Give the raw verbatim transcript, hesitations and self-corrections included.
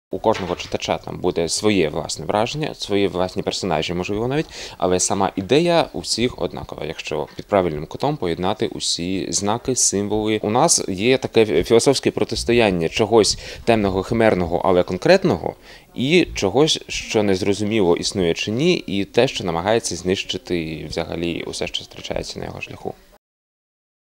У кожного читача там буде своє власне враження, свої власні персонажі, можливо, навіть, але сама ідея у всіх однакова, якщо під правильним кутом поєднати усі знаки, символи. У нас є таке філософське протистояння чогось темного, химерного, але конкретного, і чогось, що незрозуміло існує чи ні, і те, що намагається знищити взагалі усе, що зустрічається на його шляху.